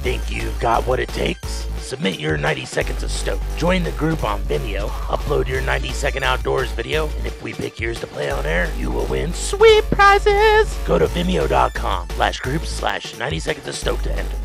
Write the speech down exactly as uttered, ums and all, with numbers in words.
Think you've got what it takes? Submit your ninety seconds of Stoke. Join the group on Vimeo, upload your ninety second outdoors video, and if we pick yours to play on air, you will win sweet prizes! Go to vimeo dot com slash groups slash ninety seconds of Stoke to enter.